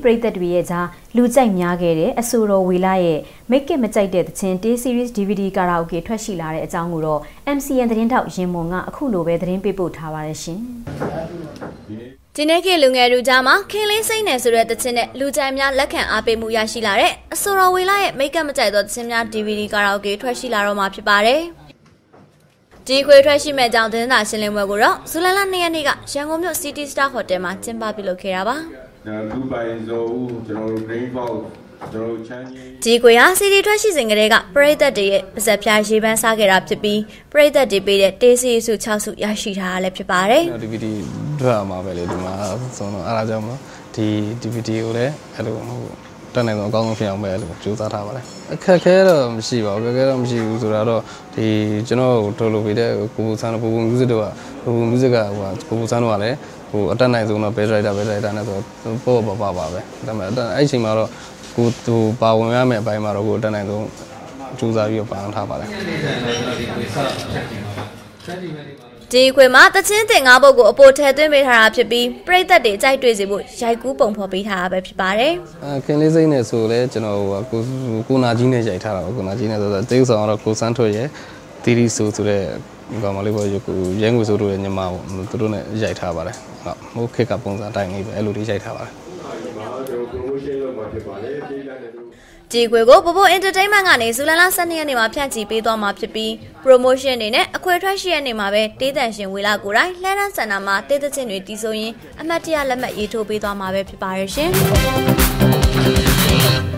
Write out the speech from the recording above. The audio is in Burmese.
ပရိသတ်တွေရဲ့ကြားလူကြိုက်များခဲ့တဲ့အဆိုတော်ဝေလာရဲ့မိတ်ကမကြိုက်တဲ့သချင်း T series DVD ကာရာအိုကေထွက်ရှိလာတဲ့အကြောင်းကိုတော့ MCN သတင်းထောက်ရင်မွန်ကအခုလိုပဲသတင်းပေးပို့ထားပါတယ်ရှင်။ဒီနေ့ကလူငယ်တို့ကြားမှာခင်းလင်းစိတ်နယ်ဆိုတဲ့သချင်းနဲ့လူကြိုက်များလက်ခံအားပေးမှုရရှိလာတဲ့အဆိုတော်ဝေလာရဲ့မိတ်ကမကြိုက်သောသချင်းများ DVD ကာရာအိုကေထွက်ရှိလာတော့မှာဖြစ်ပါတယ်။ဒီခွေထွက်ရှိမဲ့ကြောင့်သတင်းစာရှင်းလင်းပွဲကိုတော့ဇူလိုင်လ2ရက်နေ့ကရန်ကုန်မြို့ City Star Hotel မှာကျင်းပပြုလုပ်ခဲ့တာပါ။လူပိုင်ဆိုကျွန်တော်တို့ Green Box ကျွန်တော်တို့ချမ်းကြီးဒီခွေဟာ City ထွက်ရှိစဉ်ကတည်းကပရိသတ်တွေရဲ့ပါဇက်ဖျားရေးပန်းစားခဲ့တာဖြစ်ပြီးပရိသတ်တွေပေးတဲ့တေးစီစု6စုရရှိထားတာလည်းဖြစ်ပါတယ်။ DVD ထွက်မှာပဲလေဒီမှာဆိုတော့အားကြောင့်မလို့ဒီ DVD ကိုလည်းအဲ့လိုတက်နိုင်တော့အကောင်းဆုံးဖြစ်အောင်ပဲအဲ့လိုကြိုးစားထားပါလေအခက်ခဲတော့မရှိပါဘူးအခက်ခဲတော့မရှိဘူးဆိုတာတော့ဒီကျွန်တော်တို့ထုတ်လို့ပေးတဲ့ကိုပူဆန်းတို့ပူပူ music တို့ကပူပူ music ကဟိုကိုပူဆန်းတို့ကလည်းဟိုအတက်နိုင်ဆုံးတော့ best writer နဲ့ဆိုတော့ပေါ့ပါပဲဒါပေမဲ့အဲ့အချိန်မှာတော့ကိုသူပါဝင်ရမယ့်အပိုင်းမှာတော့ကိုတက်နိုင်ဆုံးကြိုးစားပြီးပါအောင်ထားပါလေဒီခွေမှာတချင်းတင်၅ပုတ်ကိုအပေါ်ထည့်သွင်းပေးထားတာဖြစ်ပြီးပရိသတ်တွေကြိုက်တွေ့စေဖို့ရိုက်ကူးပုံဖော်ပေးထားတာပဲဖြစ်ပါတယ်။ခင်လေးစိမ့်နဲ့ဆိုလဲကျွန်တော်ကိုနာကြီးနဲ့ရိုက်ထားတာပေါ့ကိုနာကြီးနဲ့ဆိုတော့တေးဥဆောင်ကတော့ကိုစန်းထွတ်ရဲ့တီရီဆိုတဲ့ကောင်မလေးပေါ့ရဲငွေဆိုတို့ရဲ့ညီမပေါ့သူတို့နဲ့ရိုက်ထားပါတယ်။ဟုတ်မိုးခက်ကပုံစံအတိုင်းလေးပဲအဲ့လိုလေးရိုက်ထားပါတယ်။ဒီခွေကိုပို့ပို့ entertainment ကနေဇူလိုင်လ12ရက်နေ့မှာဖြန့်ချီပေးသွားမှာဖြစ်ပြီး promotion အနေနဲ့အခွေထွက်ရှိရက်နေ့မှာပဲတေးတန်ရှင်ဝေလာကိုယ်တိုင်လှမ်းတန်းစင်တာမှာတေးသချင်းတွေတီးဆိုရင်အမှတ်တရလက်မှတ်ရေးထိုးပေးသွားမှာပဲဖြစ်ပါရဲ့ရှင်။